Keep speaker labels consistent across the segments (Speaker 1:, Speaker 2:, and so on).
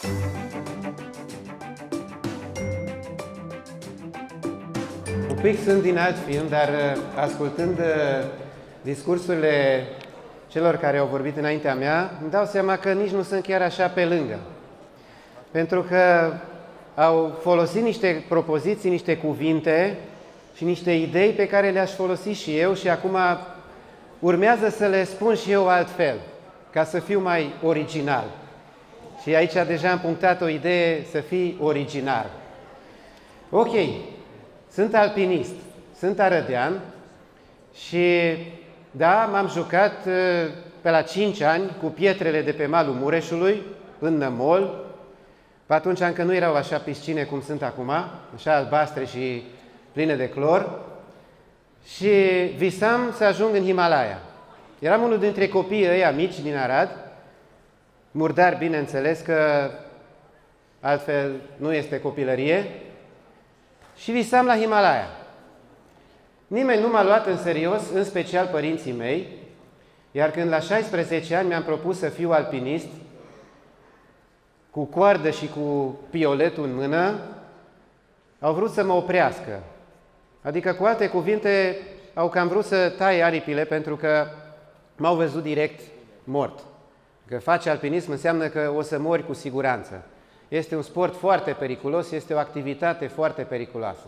Speaker 1: Un pic sunt din alt film, dar ascultând discursurile celor care au vorbit înaintea mea, îmi dau seama că nici nu sunt chiar așa pe lângă. Pentru că au folosit niște propoziții, niște cuvinte și niște idei pe care le-aș folosi și eu și acum urmează să le spun și eu altfel, ca să fiu mai original. Și aici deja am punctat o idee să fii original. Ok, sunt alpinist, sunt arădean și da, m-am jucat pe la 5 ani cu pietrele de pe malul Mureșului, în Nămol. Pe atunci încă nu erau așa piscine cum sunt acum, așa albastre și pline de clor. Și visam să ajung în Himalaya. Eram unul dintre copiii ăia mici din Arad, murdar, bineînțeles, că altfel nu este copilărie, și visam la Himalaya. Nimeni nu m-a luat în serios, în special părinții mei, iar când la 16 ani mi-am propus să fiu alpinist, cu coardă și cu pioletul în mână, au vrut să mă oprească. Adică, cu alte cuvinte, au cam vrut să taie aripile pentru că m-au văzut direct mort. Că faci alpinism înseamnă că o să mori cu siguranță. Este un sport foarte periculos, este o activitate foarte periculoasă.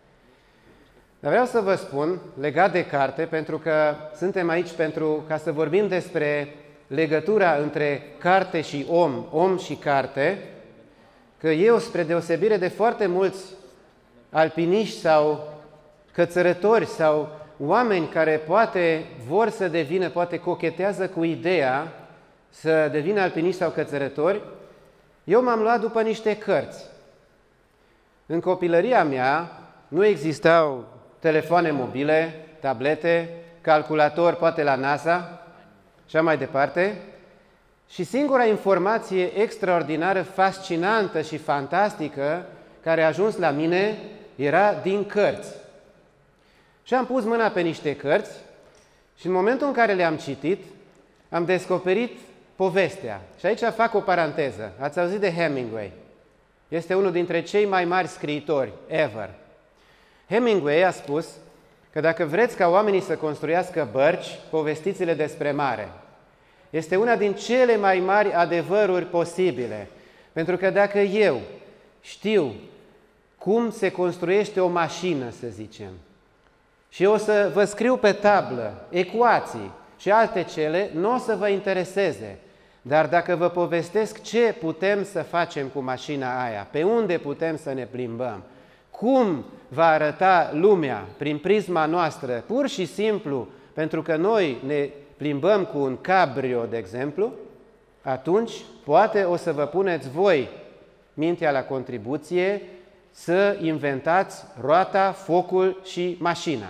Speaker 1: Dar vreau să vă spun, legat de carte, pentru că suntem aici ca să vorbim despre legătura între carte și om și carte, că eu, spre deosebire de foarte mulți alpiniști sau cățărători sau oameni care poate vor să devină, poate cochetează cu ideea să devină alpiniști sau cățărători, eu m-am luat după niște cărți. În copilăria mea nu existau telefoane mobile, tablete, calculator poate la NASA și așa mai departe. Și singura informație extraordinară, fascinantă și fantastică care a ajuns la mine era din cărți. Și am pus mâna pe niște cărți și în momentul în care le-am citit, am descoperit povestea. Și aici fac o paranteză. Ați auzit de Hemingway? Este unul dintre cei mai mari scriitori ever. Hemingway a spus că dacă vreți ca oamenii să construiască bărci, povestiți-le despre mare. Este una din cele mai mari adevăruri posibile. Pentru că dacă eu știu cum se construiește o mașină, să zicem, și o să vă scriu pe tablă ecuații și alte cele, nu o să vă intereseze. Dar dacă vă povestesc ce putem să facem cu mașina aia, pe unde putem să ne plimbăm, cum va arăta lumea prin prisma noastră, pur și simplu, pentru că noi ne plimbăm cu un cabrio, de exemplu, atunci poate o să vă puneți voi mintea la contribuție să inventați roata, focul și mașina.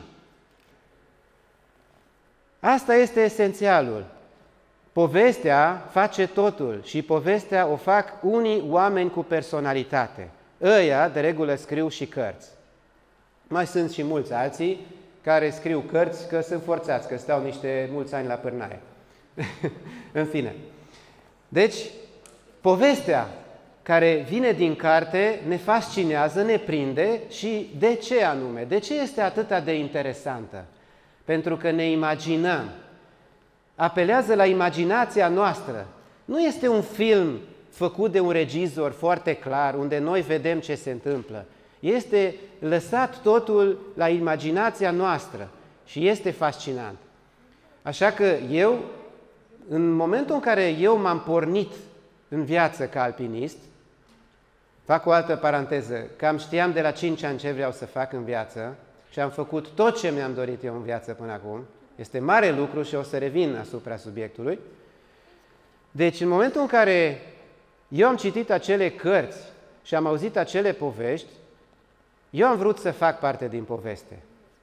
Speaker 1: Asta este esențialul. Povestea face totul și povestea o fac unii oameni cu personalitate. Ăia, de regulă, scriu și cărți. Mai sunt și mulți alții care scriu cărți că sunt forțați, că stau mulți ani la pârnaie. În fine. Deci, povestea care vine din carte ne fascinează, ne prinde și de ce anume? De ce este atât de interesantă? Pentru că ne imaginăm. Apelează la imaginația noastră. Nu este un film făcut de un regizor foarte clar, unde noi vedem ce se întâmplă. Este lăsat totul la imaginația noastră și este fascinant. Așa că eu, în momentul în care eu m-am pornit în viață ca alpinist, fac o altă paranteză, cam știam de la 5 ani ce vreau să fac în viață și am făcut tot ce mi-am dorit eu în viață până acum. Este mare lucru și o să revin asupra subiectului. Deci, în momentul în care eu am citit acele cărți și am auzit acele povești, eu am vrut să fac parte din poveste.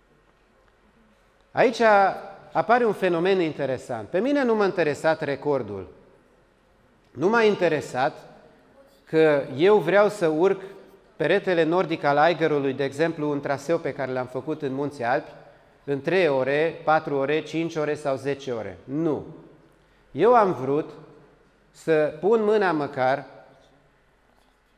Speaker 1: Aici apare un fenomen interesant. Pe mine nu m-a interesat recordul. Nu m-a interesat că eu vreau să urc peretele nordic al Aigerului, de exemplu, un traseu pe care l-am făcut în Munții Alpi, în 3 ore, 4 ore, 5 ore sau 10 ore. Nu. Eu am vrut să pun mâna măcar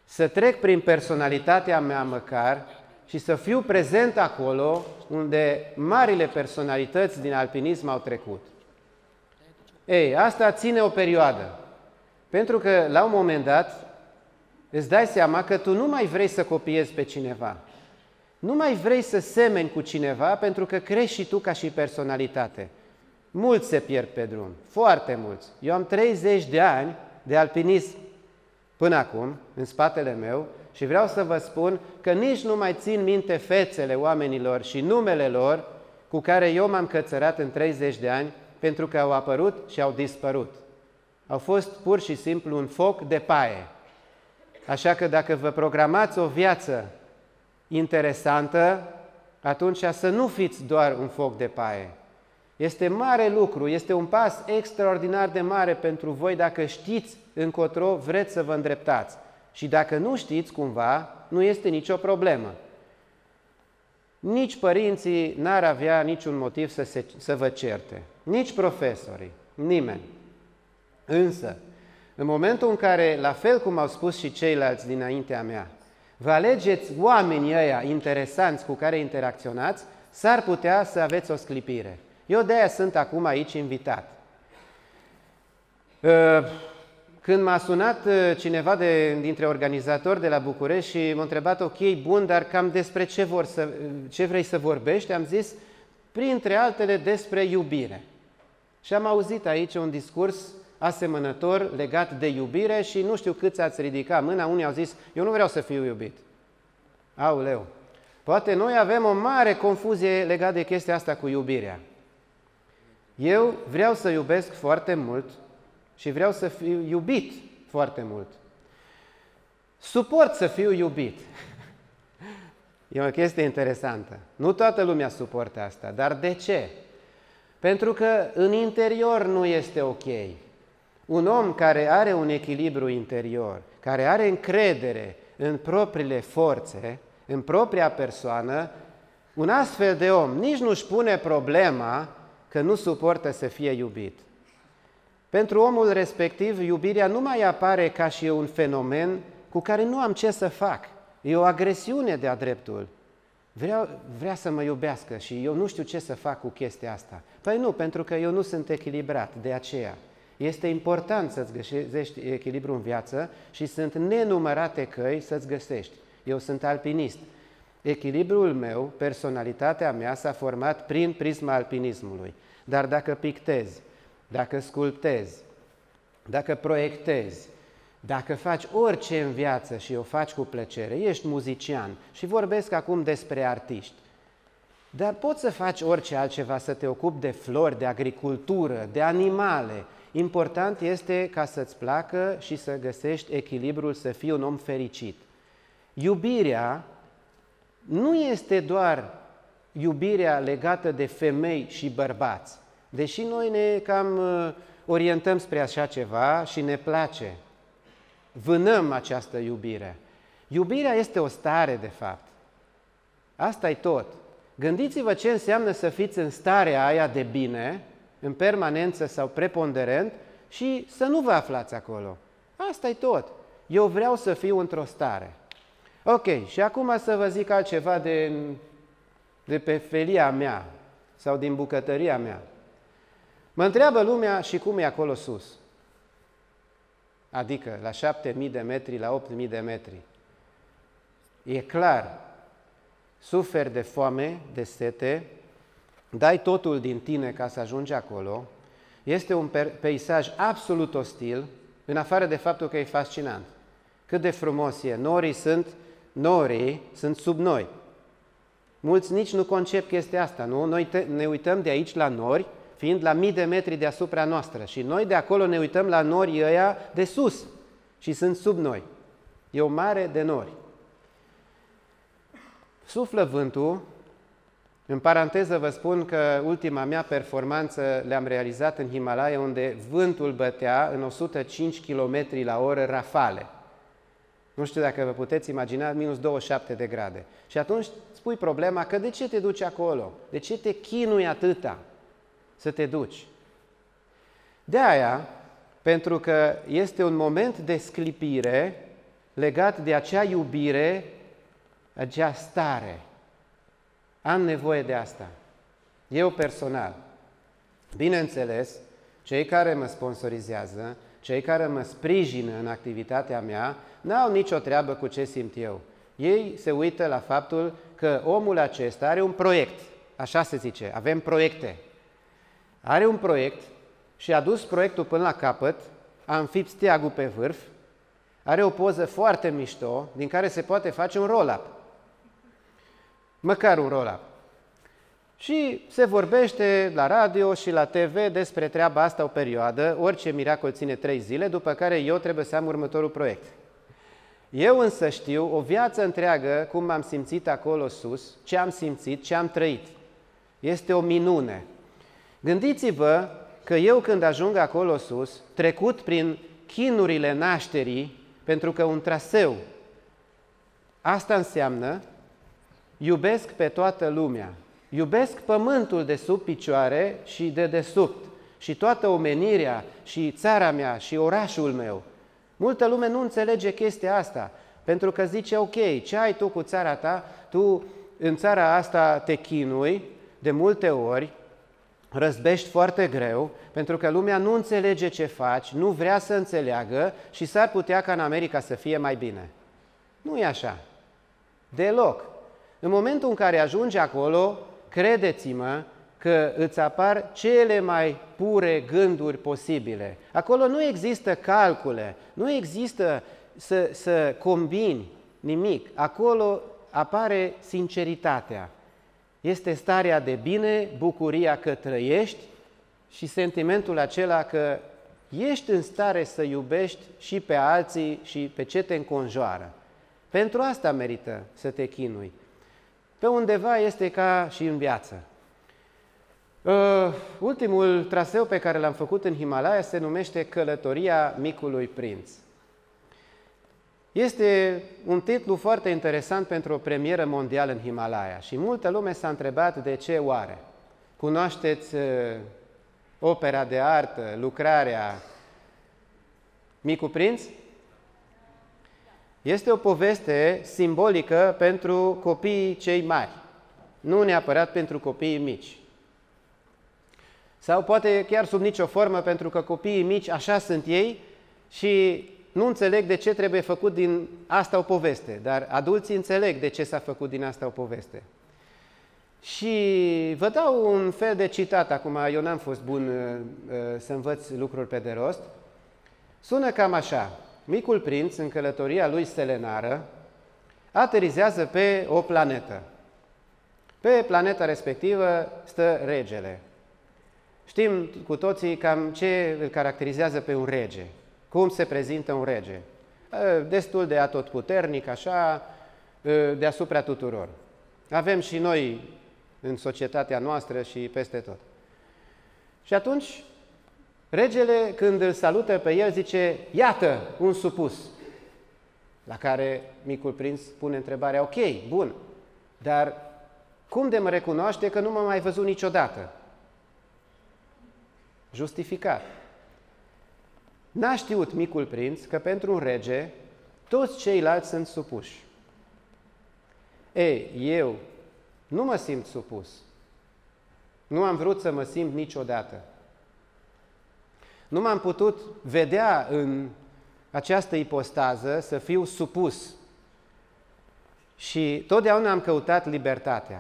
Speaker 1: să trec prin personalitatea mea măcar și să fiu prezent acolo unde marile personalități din alpinism au trecut. Ei, asta ține o perioadă, pentru că la un moment dat îți dai seama că tu nu mai vrei să copiezi pe cineva, nu mai vrei să semeni cu cineva pentru că crești și tu ca și personalitate. Mulți se pierd pe drum, foarte mulți. Eu am 30 de ani de alpinism până acum, în spatele meu, și vreau să vă spun că nici nu mai țin minte fețele oamenilor și numele lor cu care eu m-am cățărat în 30 de ani, pentru că au apărut și au dispărut. Au fost pur și simplu un foc de paie. Așa că dacă vă programați o viață interesantă, atunci să nu fiți doar un foc de paie. Este mare lucru, este un pas extraordinar de mare pentru voi dacă știți încotro vreți să vă îndreptați. Și dacă nu știți cumva, nu este nicio problemă. Nici părinții n-ar avea niciun motiv să vă certe, nici profesorii, nimeni. Însă, în momentul în care, la fel cum au spus și ceilalți dinaintea mea, vă alegeți oamenii ăia interesanți cu care interacționați, s-ar putea să aveți o sclipire. Eu de-aia sunt acum aici invitat. Când m-a sunat cineva dintre organizatori de la București și m-a întrebat, ok, bun, dar cam despre ce vrei să vorbești, am zis, printre altele, despre iubire. Și am auzit aici un discurs asemănător legat de iubire și nu știu câți ați ridicat mâna, unii au zis, eu nu vreau să fiu iubit. Aoleu! Poate noi avem o mare confuzie legată de chestia asta cu iubirea. Eu vreau să iubesc foarte mult și vreau să fiu iubit foarte mult. Suport să fiu iubit. E o chestie interesantă. Nu toată lumea suportă asta, dar de ce? Pentru că în interior nu este ok. Un om care are un echilibru interior, care are încredere în propriile forțe, în propria persoană, un astfel de om nici nu-și pune problema că nu suportă să fie iubit. Pentru omul respectiv, iubirea nu mai apare ca și un fenomen cu care nu am ce să fac. E o agresiune de-a dreptul. Vrea să mă iubească și eu nu știu ce să fac cu chestia asta. Păi nu, pentru că eu nu sunt echilibrat, de aceea. Este important să-ți găsești echilibru în viață și sunt nenumărate căi să-ți găsești. Eu sunt alpinist. Echilibrul meu, personalitatea mea s-a format prin prisma alpinismului. Dar dacă pictezi, dacă sculptezi, dacă proiectezi, dacă faci orice în viață și o faci cu plăcere, ești muzician și vorbesc acum despre artiști, dar poți să faci orice altceva, să te ocupi de flori, de agricultură, de animale. Important este ca să-ți placă și să găsești echilibrul, să fii un om fericit. Iubirea nu este doar iubirea legată de femei și bărbați, deși noi ne cam orientăm spre așa ceva și ne place. Vânăm această iubire. Iubirea este o stare, de fapt. Asta-i tot. Gândiți-vă ce înseamnă să fiți în starea aia de bine, în permanență sau preponderent, și să nu vă aflați acolo. Asta-i tot. Eu vreau să fiu într-o stare. Ok, și acum să vă zic altceva de pe felia mea sau din bucătăria mea. Mă întreabă lumea și cum e acolo sus. Adică la 7.000 de metri, la 8.000 de metri. E clar, suferi de foame, de sete, dai totul din tine ca să ajungi acolo, este un peisaj absolut ostil, în afară de faptul că e fascinant. Cât de frumos e, norii sunt sub noi. Mulți nici nu concep chestia asta, nu? Noi ne uităm de aici la nori, fiind la mii de metri deasupra noastră și noi de acolo ne uităm la norii ăia de sus și sunt sub noi. E o mare de nori. Suflă vântul, în paranteză vă spun că ultima mea performanță le-am realizat în Himalaya, unde vântul bătea în 105 km la oră rafale. Nu știu dacă vă puteți imagina, minus 27 de grade. Și atunci spui problema că de ce te duci acolo? De ce te chinui atâta să te duci? De aia, pentru că este un moment de sclipire legat de acea iubire, acea stare. Am nevoie de asta. Eu personal. Bineînțeles, cei care mă sponsorizează, cei care mă sprijină în activitatea mea, n-au nicio treabă cu ce simt eu. Ei se uită la faptul că omul acesta are un proiect. Așa se zice, avem proiecte. Are un proiect și a dus proiectul până la capăt, a înfipt steagul pe vârf, are o poză foarte mișto din care se poate face un roll-up. Măcar un roll-up. Și se vorbește la radio și la TV despre treaba asta o perioadă, orice miracol ține 3 zile, după care eu trebuie să am următorul proiect. Eu însă știu o viață întreagă cum m-am simțit acolo sus, ce am simțit, ce am trăit. Este o minune. Gândiți-vă că eu când ajung acolo sus, trecut prin chinurile nașterii, pentru că un traseu, asta înseamnă, iubesc pe toată lumea. Iubesc pământul de sub picioare și de desubt, și toată omenirea, și țara mea, și orașul meu. Multă lume nu înțelege chestia asta, pentru că zice, ok, ce ai tu cu țara ta? Tu în țara asta te chinui de multe ori, răzbești foarte greu, pentru că lumea nu înțelege ce faci, nu vrea să înțeleagă și s-ar putea ca în America să fie mai bine. Nu e așa. Deloc. În momentul în care ajungi acolo, credeți-mă că îți apar cele mai pure gânduri posibile. Acolo nu există calcule, nu există să combini nimic. Acolo apare sinceritatea. Este starea de bine, bucuria că trăiești și sentimentul acela că ești în stare să iubești și pe alții și pe ce te înconjoară. Pentru asta merită să te chinui. Pe undeva este ca și în viață. Ultimul traseu pe care l-am făcut în Himalaya se numește Călătoria Micului Prinț. Este un titlu foarte interesant pentru o premieră mondială în Himalaya și multă lume s-a întrebat de ce oare. Cunoașteți opera de artă, lucrarea Micul Prinț? Este o poveste simbolică pentru copiii cei mari, nu neapărat pentru copiii mici. Sau poate chiar sub nicio formă, pentru că copiii mici așa sunt ei și nu înțeleg de ce trebuie făcut din asta o poveste, dar adulții înțeleg de ce s-a făcut din asta o poveste. Și vă dau un fel de citat, acum eu n-am fost bun să învăț lucruri pe de rost. Sună cam așa: Micul Prinț, în călătoria lui selenară, aterizează pe o planetă. Pe planeta respectivă stă regele. Știm cu toții cam ce îl caracterizează pe un rege, cum se prezintă un rege. Destul de atotputernic, așa, deasupra tuturor. Avem și noi în societatea noastră și peste tot. Și atunci, regele, când îl salută pe el, zice: iată, un supus. La care Micul Prinț pune întrebarea: ok, bun, dar cum de mă recunoaște că nu m-a mai văzut niciodată? Justificat. N-a știut Micul Prinț că pentru un rege toți ceilalți sunt supuși. Ei, eu nu mă simt supus. Nu am vrut să mă simt niciodată. Nu m-am putut vedea în această ipostază să fiu supus. Și totdeauna am căutat libertatea.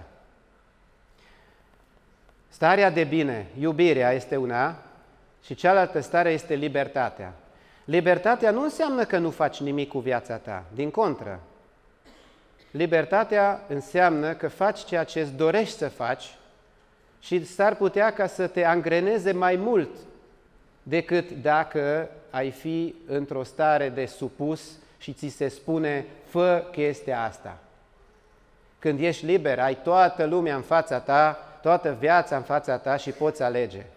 Speaker 1: Starea de bine, iubirea, este una și cealaltă stare este libertatea. Libertatea nu înseamnă că nu faci nimic cu viața ta, din contră. Libertatea înseamnă că faci ceea ce îți dorești să faci și s-ar putea ca să te angreneze mai mult decât dacă ai fi într-o stare de supus și ți se spune: fă chestia asta. Când ești liber, ai toată lumea în fața ta, toată viața în fața ta și poți alege.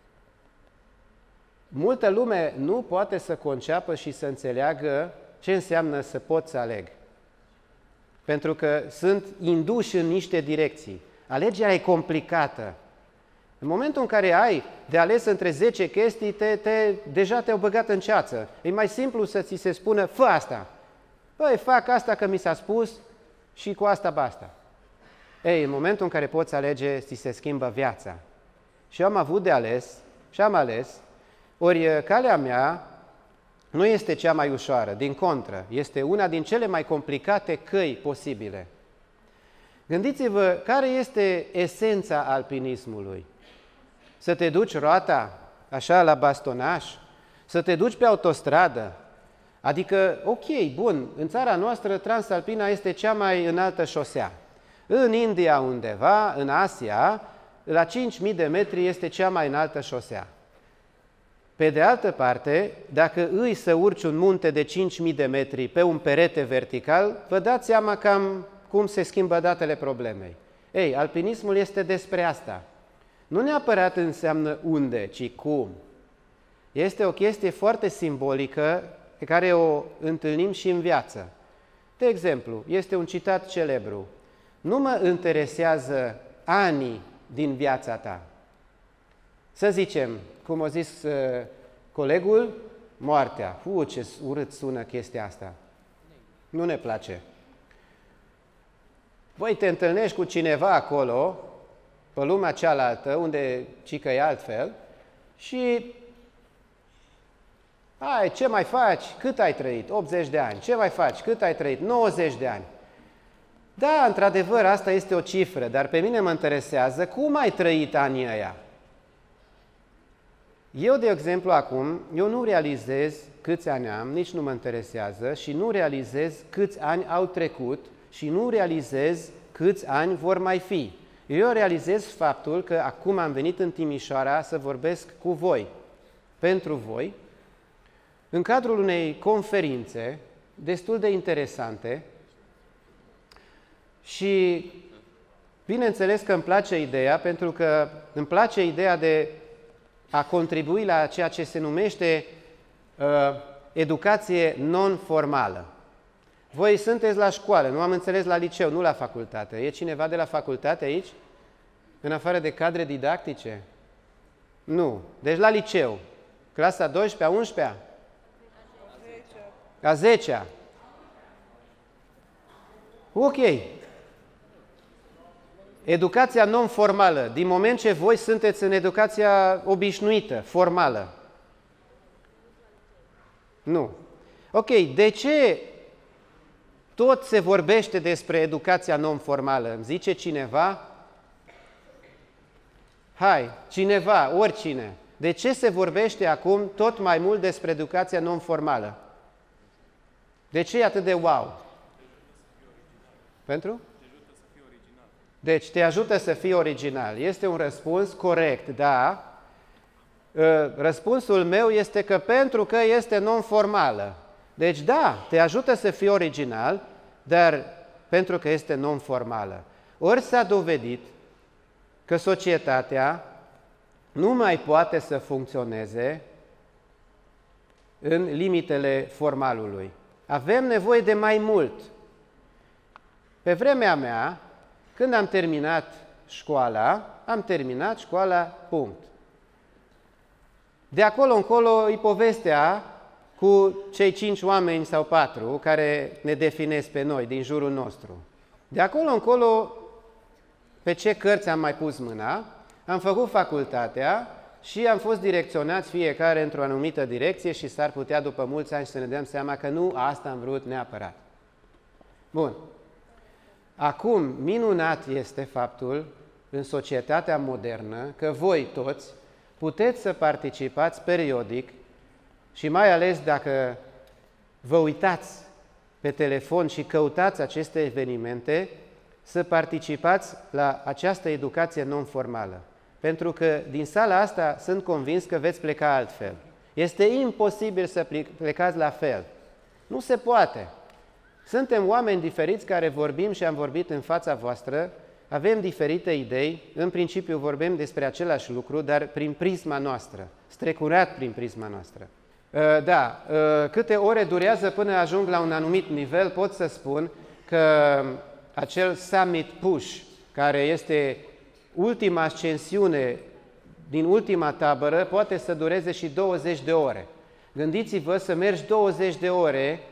Speaker 1: Multă lume nu poate să conceapă și să înțeleagă ce înseamnă să pot să aleg. Pentru că sunt induși în niște direcții. Alegerea e complicată. În momentul în care ai de ales între 10 chestii, deja te-au băgat în ceață. E mai simplu să ți se spună: fă asta. Băi, fac asta că mi s-a spus și cu asta basta. Ei, în momentul în care poți alege, ți se schimbă viața. Și eu am avut de ales și am ales, ori calea mea nu este cea mai ușoară, din contră, este una din cele mai complicate căi posibile. Gândiți-vă care este esența alpinismului. Să te duci roata, așa, la bastonaș, să te duci pe autostradă. Adică, ok, bun, în țara noastră Transalpina este cea mai înaltă șosea. În India undeva, în Asia, la 5.000 de metri este cea mai înaltă șosea. Pe de altă parte, dacă îi să urci un munte de 5.000 de metri pe un perete vertical, vă dați seama cam cum se schimbă datele problemei. Ei, alpinismul este despre asta. Nu neapărat înseamnă unde, ci cum. Este o chestie foarte simbolică pe care o întâlnim și în viață. De exemplu, este un citat celebru. Nu mă interesează anii din viața ta. Să zicem, cum a zis colegul, moartea. Ce urât sună chestia asta. Nu ne place. Voi te întâlnești cu cineva acolo, pe lumea cealaltă, unde cică e altfel, și hai, ce mai faci? Cât ai trăit? 80 de ani. Ce mai faci? Cât ai trăit? 90 de ani. Da, într-adevăr, asta este o cifră, dar pe mine mă interesează cum ai trăit anii ăia. Eu, de exemplu, acum, eu nu realizez câți ani am, nici nu mă interesează și nu realizez câți ani au trecut și nu realizez câți ani vor mai fi. Eu realizez faptul că acum am venit în Timișoara să vorbesc cu voi, pentru voi, în cadrul unei conferințe destul de interesante și bineînțeles că îmi place ideea, pentru că îmi place ideea de a contribui la ceea ce se numește educație non-formală. Voi sunteți la școală, nu am înțeles la liceu, nu la facultate. E cineva de la facultate aici? În afară de cadre didactice? Nu. Deci la liceu. Clasa 12-a, 11-a? A 10-a. Ok. Educația non-formală, din moment ce voi sunteți în educația obișnuită, formală. Nu. Ok, de ce tot se vorbește despre educația non-formală? Îmi zice cineva? Hai, cineva, oricine. De ce se vorbește acum tot mai mult despre educația non-formală? De ce e atât de wow? Pentru? Deci, te ajută să fii original. Este un răspuns corect, da. Răspunsul meu este că pentru că este non-formală. Deci, da, te ajută să fii original, dar pentru că este non-formală. Ori s-a dovedit că societatea nu mai poate să funcționeze în limitele formalului. Avem nevoie de mai mult. Pe vremea mea, când am terminat școala, punct. De acolo încolo e povestea cu cei 5 oameni sau 4 care ne definesc pe noi, din jurul nostru. De acolo încolo, pe ce cărți am mai pus mâna, am făcut facultatea și am fost direcționați fiecare într-o anumită direcție și s-ar putea după mulți ani să ne dăm seama că nu asta am vrut neapărat. Bun. Acum, minunat este faptul, în societatea modernă, că voi toți puteți să participați periodic și mai ales dacă vă uitați pe telefon și căutați aceste evenimente, să participați la această educație non-formală. Pentru că din sala asta sunt convins că veți pleca altfel. Este imposibil să plecați la fel. Nu se poate. Suntem oameni diferiți care vorbim și am vorbit în fața voastră, avem diferite idei, în principiu vorbim despre același lucru, dar prin prisma noastră, strecurat prin prisma noastră. Câte ore durează până ajung la un anumit nivel, pot să spun că acel summit push, care este ultima ascensiune din ultima tabără, poate să dureze și 20 de ore. Gândiți-vă să mergi 20 de ore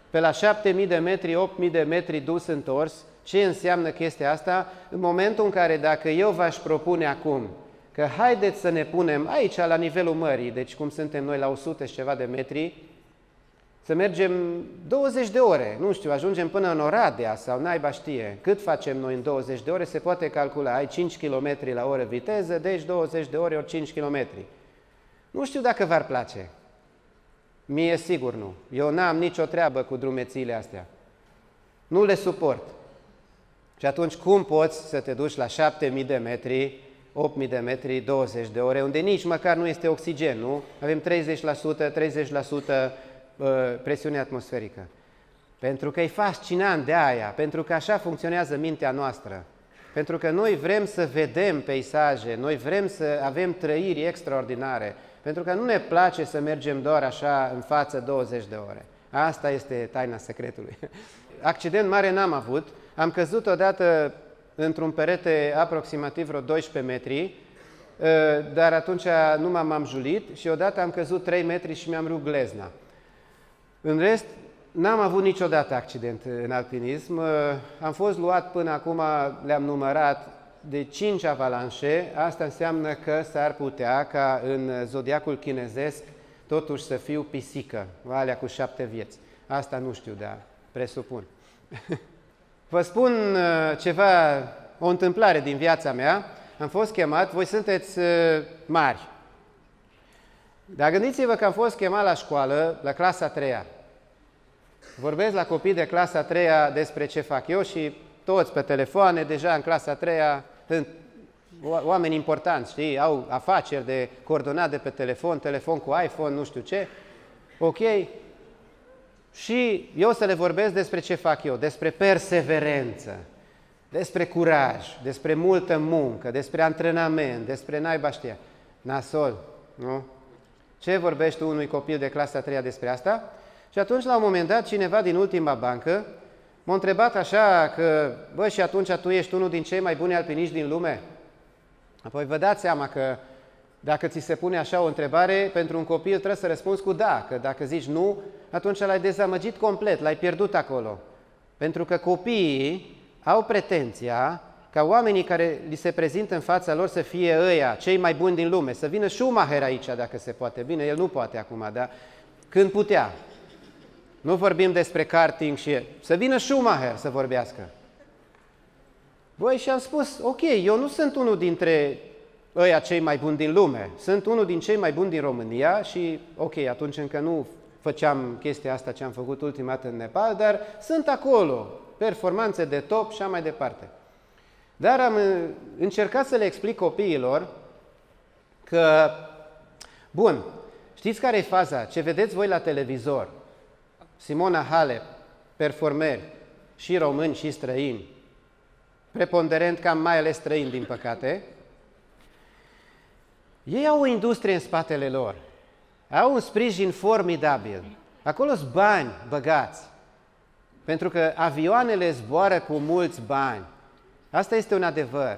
Speaker 1: pe la 7.000 de metri, 8.000 de metri dus întors. Ce înseamnă chestia asta? În momentul în care dacă eu v-aș propune acum că haideți să ne punem aici la nivelul mării, deci cum suntem noi la 100 și ceva de metri, să mergem 20 de ore, nu știu, ajungem până în Oradea sau naiba știe. Cât facem noi în 20 de ore se poate calcula. Ai 5 km la oră viteză, deci 20 de ore ori 5 km. Nu știu dacă v-ar place. Mie sigur nu. Eu n-am nicio treabă cu drumețiile astea. Nu le suport. Și atunci cum poți să te duci la 7.000 de metri, 8.000 de metri, 20 de ore, unde nici măcar nu este oxigen, nu? Avem 30% presiune atmosferică. Pentru că e fascinant de aia, pentru că așa funcționează mintea noastră. Pentru că noi vrem să vedem peisaje, noi vrem să avem trăiri extraordinare, pentru că nu ne place să mergem doar așa în față 20 de ore. Asta este taina secretului. Accident mare n-am avut, am căzut odată într-un perete aproximativ vreo 12 metri, dar atunci nu m-am julit și odată am căzut 3 metri și mi-am rupt glezna. În rest, n-am avut niciodată accident în alpinism. Am fost luat până acum, le-am numărat, de 5 avalanșe. Asta înseamnă că s-ar putea ca în zodiacul chinezesc totuși să fiu pisică, alea cu 7 vieți. Asta nu știu, dar presupun. Vă spun ceva, o întâmplare din viața mea. Am fost chemat, voi sunteți mari. Dar gândiți-vă că am fost chemat la școală, la clasa 3-a. Vorbesc la copii de clasa 3-a despre ce fac eu și toți pe telefoane, deja în clasa 3-a, oameni importanți, știi, au afaceri de coordonate pe telefon, telefon cu iPhone, nu știu ce. Ok? Și eu să le vorbesc despre ce fac eu, despre perseverență, despre curaj, despre multă muncă, despre antrenament, despre naiba știa. Nasol, nu? Ce vorbești tu unui copil de clasa 3-a despre asta? Și atunci, la un moment dat, cineva din ultima bancă m-a întrebat așa că, bă, și atunci tu ești unul din cei mai buni alpiniști din lume? Apoi vă dați seama că dacă ți se pune așa o întrebare, pentru un copil trebuie să răspunzi cu da, că dacă zici nu, atunci l-ai dezamăgit complet, l-ai pierdut acolo. Pentru că copiii au pretenția ca oamenii care li se prezintă în fața lor să fie ăia, cei mai buni din lume, să vină Schumacher aici dacă se poate. Bine, el nu poate acum, dar când putea. Nu vorbim despre karting și să vină Schumacher să vorbească. Băi, și am spus, ok, eu nu sunt unul dintre ăia cei mai buni din lume, sunt unul din cei mai buni din România și, ok, atunci încă nu făceam chestia asta ce am făcut ultima dată în Nepal, dar sunt acolo, performanțe de top și așa mai departe. Dar am încercat să le explic copiilor că, bun, știți care e faza? Ce vedeți voi la televizor, Simona Halep, performeri, și români și străini, preponderent cam mai ales străini, din păcate, ei au o industrie în spatele lor, au un sprijin formidabil, acolo sunt bani băgați, pentru că avioanele zboară cu mulți bani. Asta este un adevăr.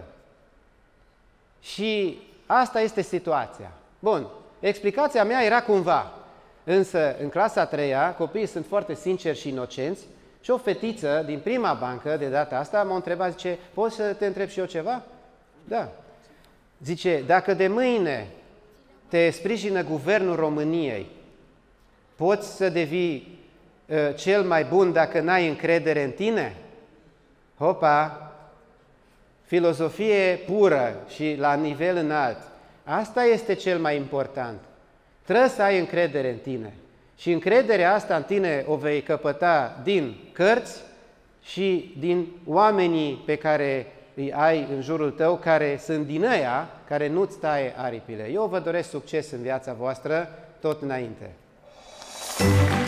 Speaker 1: Și asta este situația. Bun, explicația mea era cumva, însă în clasa 3-a copiii sunt foarte sinceri și inocenți și o fetiță din prima bancă, de data asta, m-a întrebat, zice, poți să te întreb și eu ceva? Da. Zice, dacă de mâine te sprijină guvernul României, poți să devii cel mai bun dacă n-ai încredere în tine? Hopa! Filozofie pură și la nivel înalt. Asta este cel mai important. Trebuie să ai încredere în tine. Și încrederea asta în tine o vei căpăta din cărți și din oamenii pe care îi ai în jurul tău, care sunt din ăia, care nu-ți taie aripile. Eu vă doresc succes în viața voastră, tot înainte.